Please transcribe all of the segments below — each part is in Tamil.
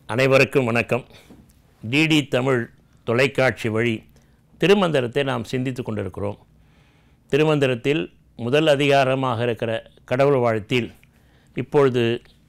அனைவருக்கும் வணக்கம். டிடி தமிழ் தொலைக்காட்சி வழி திருமந்திரத்தை நாம் சிந்தித்து கொண்டிருக்கிறோம். திருமந்திரத்தில் முதல் அதிகாரமாக இருக்கிற கடவுள் வாழ்த்தில் இப்பொழுது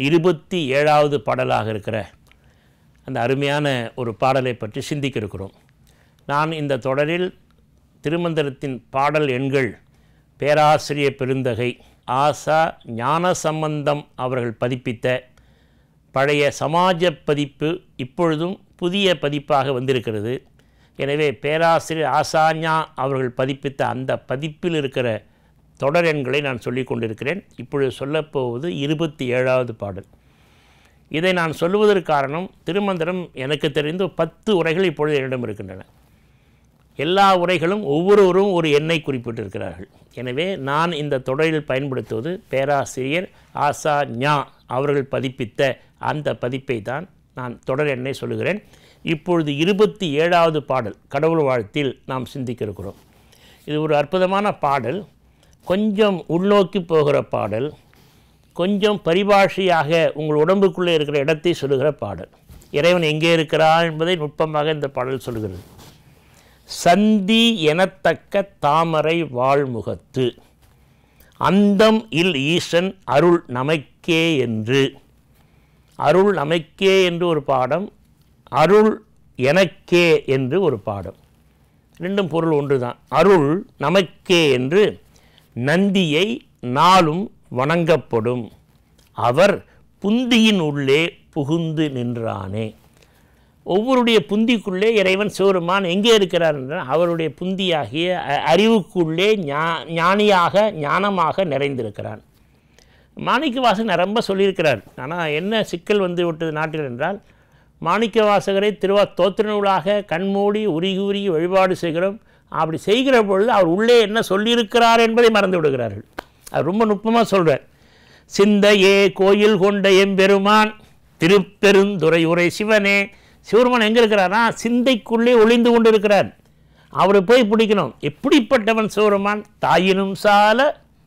27வது பாடலாக இருக்கிற அந்த அருமையான ஒரு பாடலை பற்றி சிந்திக்க இருக்கிறோம். நான் இந்த தொடரில் திருமந்திரத்தின் பாடல் எண்கள் பேராசிரியர் பெருந்தகை ஆசா ஞானசம்பந்தம் அவர்கள் பதிப்பித்த பழைய சமாஜ பதிப்பு இப்பொழுதும் புதிய பதிப்பாக வந்திருக்கிறது. எனவே பேராசிரியர் ஆசாஞா அவர்கள் பதிப்பித்த அந்த பதிப்பில் இருக்கிற தொடர் எண்களை நான் சொல்லிக் கொண்டிருக்கிறேன். இப்பொழுது சொல்லப்போவது 27வது பாடல். இதை நான் சொல்லுவதற்கு காரணம், திருமந்திரம் எனக்கு தெரிந்து 10 உரைகள் இப்பொழுது என்னிடம் இருக்கின்றன. எல்லா உரைகளும் ஒவ்வொருவரும் ஒரு எண்ணை குறிப்பிட்டிருக்கிறார்கள். எனவே நான் இந்த தொடரில் பயன்படுத்துவது பேராசிரியர் ஆசா ஞா அவர்கள் பதிப்பித்த அந்த பதிப்பை தான் நான் தொடர் எண்ணை சொல்லுகிறேன். இப்பொழுது 27வது பாடல் கடவுள் வாழ்த்தில் நாம் சிந்திக்க இருக்கிறோம். இது ஒரு அற்புதமான பாடல், கொஞ்சம் உள்நோக்கி போகிற பாடல், கொஞ்சம் பரிபாஷையாக உங்கள் உடம்புக்குள்ளே இருக்கிற இடத்தை சொல்லுகிற பாடல். இறைவன் எங்கே இருக்கிறார் என்பதை நுட்பமாக இந்த பாடல் சொல்லுகிறது. சந்தி எனத்தக்க தாமரை வாழ்முகத்து அந்தம் இல் ஈசன் அருள் நமக்கே என்று. அருள் நமக்கே என்று ஒரு பாடம், அருள் எனக்கே என்று ஒரு பாடம். ரெண்டும் பொருள் ஒன்று தான். அருள் நமக்கே என்று நந்தியை நாளும் வணங்கப்படும், அவர் புந்தியின் உள்ளே புகுந்து நின்றானே. ஒவ்வொருடைய புந்திக்குள்ளே இறைவன் சிவருமான் எங்கே இருக்கிறார் என்றால் அவருடைய புந்தியாகிய அறிவுக்குள்ளே ஞானியாக ஞானமாக நிறைந்திருக்கிறான். மாணிக்கவாசகர் ரொம்ப சொல்லியிருக்கிறார். ஆனால் என்ன சிக்கல் வந்து விட்டது நாட்டில் என்றால், மாணிக்கவாசகரை தோத்திர நூலாக கண்மூடி உருகி உருகி வழிபாடு செய்கிறோம். அப்படி செய்கிற பொழுது அவர் உள்ளே என்ன சொல்லியிருக்கிறார் என்பதை மறந்து விடுகிறார்கள். அவர் ரொம்ப நுட்பமாக சொல்கிறார். சிந்தையே கோயில் கொண்ட எம்பெருமான் திருப்பெருந்துறை உரை சிவனே. சிவருமான் எங்கே இருக்கிறாரா? சிந்தைக்குள்ளே ஒளிந்து கொண்டு இருக்கிறார். அவரை போய் பிடிக்கணும். எப்படிப்பட்டவன் சிவருமான்? தாயினும் சால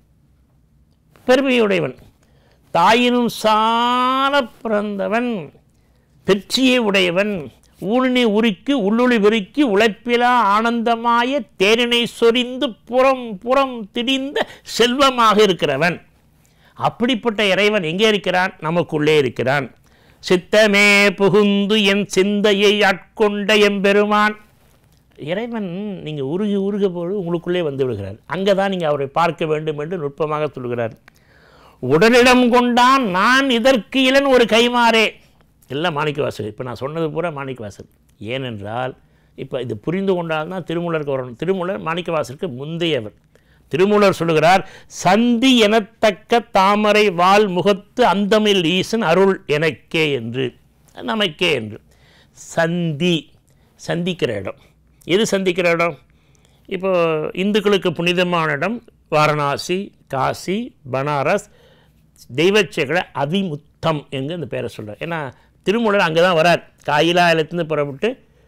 பெருமையுடையவன், தாயினும் சால பிறந்தவன், பெற்றியை உடையவன், ஊனினை உருக்கி உள்ளொளி பெருக்கி உழைப்பிலா ஆனந்தமாய தேனினை சொரிந்து புறம் புறம் திரிந்த செல்வமாக இருக்கிறவன். அப்படிப்பட்ட இறைவன் எங்கே இருக்கிறான்? நமக்குள்ளே இருக்கிறான். சித்தமே புகுந்து என் சிந்தையை ஆட்கொண்ட எம்பெருமான். இறைவன் நீங்கள் உருகி உருக போது உங்களுக்குள்ளே வந்து விடுகிறார். அங்கே தான் நீங்கள் அவரை பார்க்க வேண்டும் என்று நுட்பமாக சொல்கிறார். உடலிடம் கொண்டான் நான் இதற்கு இளன் ஒரு கைமாறே. எல்லாம் மாணிக்கவாசகர். இப்போ நான் சொன்னது பூரா மாணிக்கவாசகர். ஏனென்றால் இப்போ இது புரிந்து கொண்டால்தான் திருமூலருக்கு வரணும். திருமூலர் மாணிக்கவாசகருக்கு முந்தையவர். திருமூலர் சொல்லுகிறார், சந்தி எனத்தக்க தாமரை வால் முகத்து அந்தமில் ஈசன் அருள் எனக்கே என்று, நமக்கே என்று. சந்தி, சந்திக்கிற இடம். எது சந்திக்கிற இடம்? இப்போ இந்துக்களுக்கு புனிதமான இடம் வாரணாசி, காசி, பனாரஸ், தெய்வச்சேகலை அதிமுத்தம் எங்கே இந்த பேரை சொல்கிறார். ஏன்னா திருமூலர் அங்கே தான் வரார். காயிலாயிலத்துலேருந்து புறப்பட்டு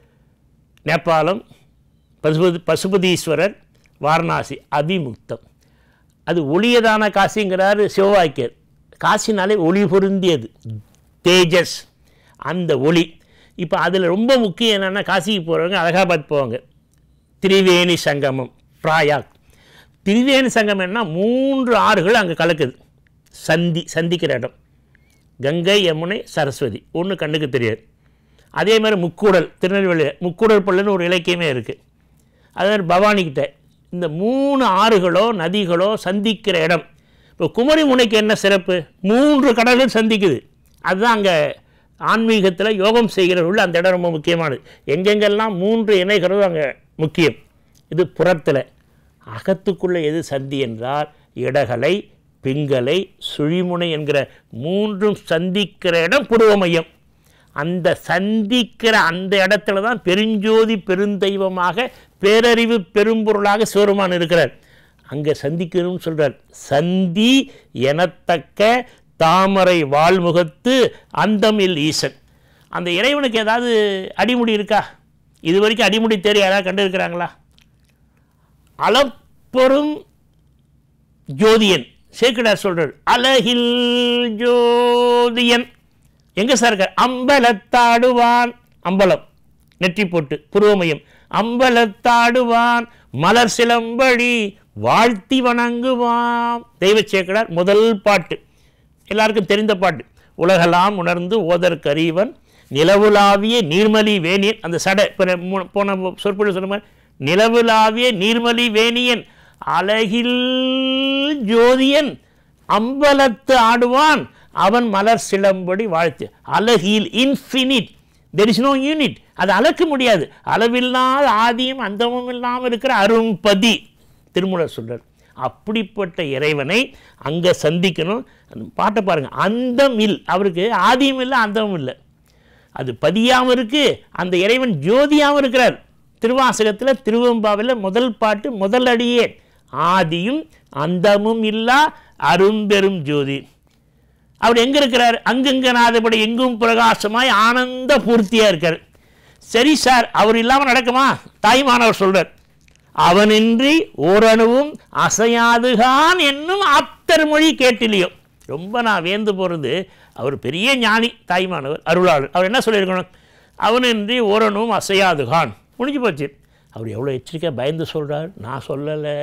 நேபாளம், பசுபதீஸ்வரர், வாரணாசி, அதிமுக்தம். அது ஒளியதான காசிங்கிறார் சிவவாக்கியர். காசினாலே ஒளி பொருந்தியது, தேஜஸ், அந்த ஒளி. இப்போ அதில் ரொம்ப முக்கியம் என்னென்னா, காசிக்கு போகிறவங்க அலகாபாத் போவாங்க. திரிவேணி சங்கமம், பிராயாக். திரிவேணி சங்கமம் என்ன, 3 ஆறுகள் அங்கே கலக்குது. சந்திக்கிற இடம். கங்கை, யமுனை, சரஸ்வதி. ஒன்று கண்ணுக்கு தெரியாது. அதே மாதிரி முக்கூடல், திருநெல்வேலியில் முக்கூடல் பள்ளின்னு ஒரு இலக்கியமே இருக்குது. அதே மாதிரி பவானிக்கிட்ட இந்த 3 ஆறுகளோ நதிகளோ சந்திக்கிற இடம். இப்போ குமரி முனைக்கு என்ன சிறப்பு? 3 கடல்கள் சந்திக்குது. அதுதான் அங்கே ஆன்மீகத்தில் யோகம் செய்கிறவர்கள் அந்த இடம் ரொம்ப முக்கியமானது. எங்கெங்கெல்லாம் 3 இணைகிறதோ அங்கே முக்கியம். இது புறத்தில். அகத்துக்குள்ளே எது சந்தி என்றால் இடகலை, பிங்கலை, சுழிமுனை என்கிற 3ம் சந்திக்கிற இடம் புருவ மையம். அந்த சந்திக்கிற அந்த இடத்துல தான் பெருஞ்சோதி பெருந்தெய்வமாக பேரறிவு பெரும்பொருளாக சிவருமான் இருக்கிறார். அங்கே சந்திக்கணும்னு சொல்கிறார். சந்தி எனத்தக்க தாமரை வாழ்முகத்து அந்தமில் ஈசன். அந்த இறைவனுக்கு ஏதாவது அடிமுடி இருக்கா? இது வரைக்கும் அடிமுடி தேடி யாராவது கண்டு இருக்கிறாங்களா? அளப்பெரும் ஜோதியன் சேக்கிழார் சொல்கிறார், அலகில் ஜோதியன். எங்கே சார் இருக்கார்? அம்பலத்தாடுவான், அம்பலம் நெற்றி போட்டு புருவமயம், அம்பலத்தாடுவான் மலர் சிலம்படி வாழ்த்தி வணங்குவான். தெய்வ சேக்கிழார் முதல் பாட்டு, எல்லாருக்கும் தெரிந்த பாட்டு. உலகெல்லாம் உணர்ந்து ஓதற்கரியவன் நிலவுலாவிய நீர்மலி வேணியன். அந்த சடை போன சொற்பொழிவு சொன்ன மாதிரி, நிலவுலாவிய நீர்மலி வேணியன் அழகில் ஜோதியன் அம்பலத்து ஆடுவான் அவன் மலர் சிலம்படி வாழ்த்து. அழகில் infinite, there is no unit, அது அளக்க முடியாது. அளவில்லாத ஆதியும் அந்தமும் இல்லாமல் இருக்கிற அரும்பதி திருமூலர் சொல்றார். அப்படிப்பட்ட இறைவனை அங்கே சந்திக்கணும். அந்த பாட்டை பாருங்கள், அந்தம் இல், அவருக்கு ஆதியும் இல்லை அந்தமும் இல்லை, அது பதியாமல் இருக்குது. அந்த இறைவன் ஜோதியாகவும் இருக்கிறார். திருவாசகத்தில் திருவெம்பாவில் முதல் பாட்டு முதல் அடியே ஆதியும் அந்தமும் இல்லா அரும்பெரும் ஜோதி. அவர் எங்கே இருக்கிறார்? அங்குங்கனாதபடி எங்கும் பிரகாசமாய் ஆனந்த பூர்த்தியாக இருக்கார். சரி சார், அவர் இல்லாமல் நடக்குமா? தாய்மானவர் சொல்கிறார், அவனின்றி ஓரணுவும் அசையாதுகான் என்னும் ஆப்தர் மொழி கேட்டிலையோ. ரொம்ப நான் வேந்து போகிறது, அவர் பெரிய ஞானி தாய்மானவர் அருளாளர். அவர் என்ன சொல்லியிருக்கணும்? அவனின்றி ஓரணுவும் அசையாதுகான், முடிஞ்சு போச்சு. அவர் எவ்வளோ எச்சரிக்கையாக பயந்து சொல்கிறார். நான் சொல்லலை,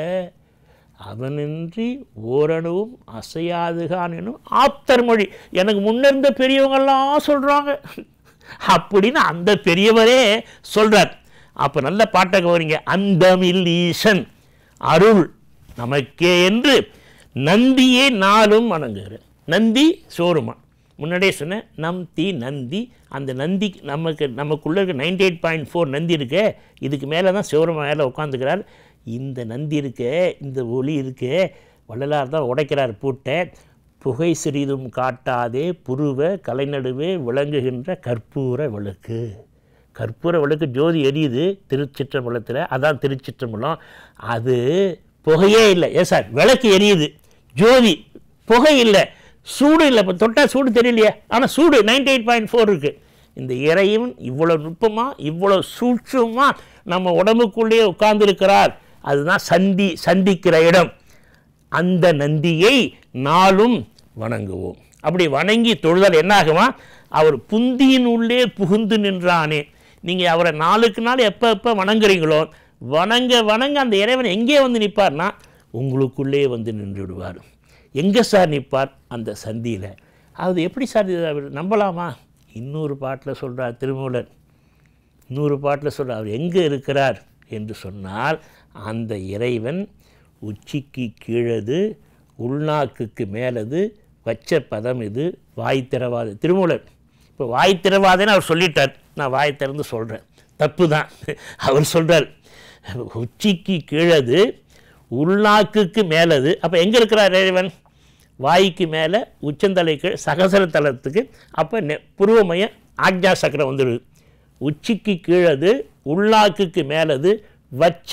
அவனின்றி ஓரணுவும் அசையாதுகான் என்னும் ஆப்தர் மொழி. எனக்கு முன்னிருந்த பெரியவங்கெல்லாம் சொல்கிறாங்க அப்படின்னு அந்த பெரியவரே சொல்கிறார். அப்போ நல்ல பாட்டை கவனிங்க. அந்தமில் ஈசன் அருள் நமக்கே என்று நந்தியே நாளும் வணங்குகிற. நந்தி சோறுமான், முன்னாடியே சொன்னேன். நந்தி, அந்த நந்தி நமக்குள்ளே இருக்க 98.4 நந்தி இருக்கே, இதுக்கு மேலே தான் சிவருமா மேலே உட்காந்துக்கிறார். இந்த நந்தி இருக்கே, இந்த ஒளி இருக்கே, வள்ளலார் தான் உடைக்கிறார் பூட்டை. புகை சிறிதும் காட்டாதே புருவ கலைநடுவே விளங்குகின்ற கற்பூர விளக்கு. கற்பூர விளக்கு ஜோதி எரியுது திருச்சிற்றம்பலத்தில், அதான் திருச்சிற்றம்பலம். அது புகையே இல்லை. ஏன் சார்? விளக்கு எரியுது, ஜோதி, புகை இல்லை, சூடு இல்லை. இப்போ தொட்டால் சூடு தெரியலையே, ஆனால் சூடு 98.4 இருக்குது. இந்த இறைவன் இவ்வளோ நுட்பமாக இவ்வளோ சூட்சமாக நம்ம உடம்புக்குள்ளேயே உட்கார்ந்துருக்கிறார். அதுதான் சந்திக்கிற இடம். அந்த நந்தியை நாளும் வணங்குவோம். அப்படி வணங்கி தொழுதால் என்ன ஆகுமா? அவர் புந்தியின் உள்ளே புகுந்து நின்றானே. நீங்கள் அவரை நாளுக்கு நாள் எப்போ வணங்குறீங்களோ, வணங்க அந்த இறைவன் எங்கே வந்து நிற்பார்னா உங்களுக்குள்ளே வந்து நின்று விடுவார். எங்கே சார் நிற்பார்? அந்த சந்தியில். அது எப்படி சார் நம்பலாமா? இன்னொரு பாட்டில் சொல்கிறார் திருமூலர், இன்னொரு பாட்டில் சொல்கிறார். அவர் எங்கே இருக்கிறார் என்று சொன்னால், அந்த இறைவன் உச்சிக்கு கீழது, உள்நாக்குக்கு மேலது, வச்ச பதம் இது, வாய் திறவாது. திருமூலர் இப்போ வாய் திறவாதேன்னு அவர் சொல்லிட்டார். நான் வாய் திறந்து சொல்கிறேன், தப்பு தான். அவர் சொல்கிறார் உச்சிக்கு கீழது, உள்நாக்குக்கு மேலது. அப்போ எங்கே இருக்கிறார் இறைவன்? வாய்க்கு மேலே, உச்சந்தலை கீழே, சகசர தலத்துக்கு. அப்போ புருவமய ஆக்ஞா சக்கரம் வந்துடுது. உச்சிக்கு கீழது, உள்நாக்குக்கு மேலது, வச்ச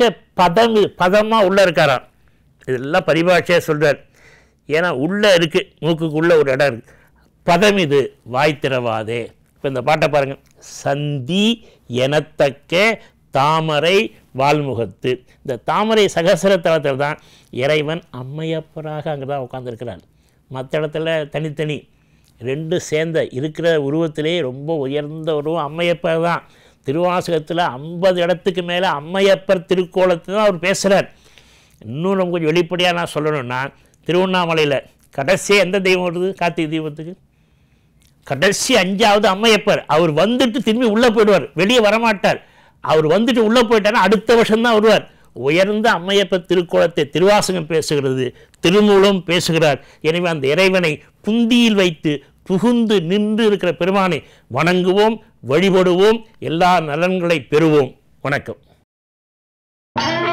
பதமாக உள்ளே இருக்காராம். இதெல்லாம் பரிபாஷையாக சொல்கிறார். ஏன்னா உள்ளே இருக்குது, மூக்குக்குள்ளே ஒரு இடம் இருக்குது. பதம் இது, வாய் திறவாதே. இப்போ இந்த பாட்டை பாருங்கள். சந்தி எனத்தக்க தாமரை வால்முகத்து. இந்த தாமரை சகசர தலத்தில் தான் இறைவன் அம்மையப்பராக அங்கே தான் உட்காந்துருக்கிறார். மற்ற இடத்துல தனித்தனி, ரெண்டு சேர்ந்த இருக்கிற உருவத்திலே ரொம்ப உயர்ந்த உருவம் அம்மையப்பர் தான். திருவாசகத்தில் 50 இடத்துக்கு மேலே அம்மையப்பர் திருக்கோலத்தை தான் அவர் பேசுகிறார். இன்னும் நம்ம கொஞ்சம் வெளிப்படையாக நான் சொல்லணும்னா, திருவண்ணாமலையில் கடைசியாக எந்த தெய்வம் வருது? கார்த்திகை தீபத்துக்கு கடைசி 5வது அம்மையப்பர். அவர் வந்துட்டு திரும்பி உள்ளே போயிடுவார், வெளியே வரமாட்டார். அவர் வந்துட்டு உள்ளே போயிட்டார்னா அடுத்த வருஷம்தான் வருவார். உயர்ந்த அம்மையப்பர் திருக்கோலத்தை திருவாசகம் பேசுகிறது, திருமூலம் பேசுகிறார். எனவே அந்த இறைவனை புந்தியில் வைத்து புகுந்து நின்று இருக்கிற பெருமானை வணங்குவோம், வழிபடுவோம், எல்லா நலன்களை பெறுவோம். வணக்கம்.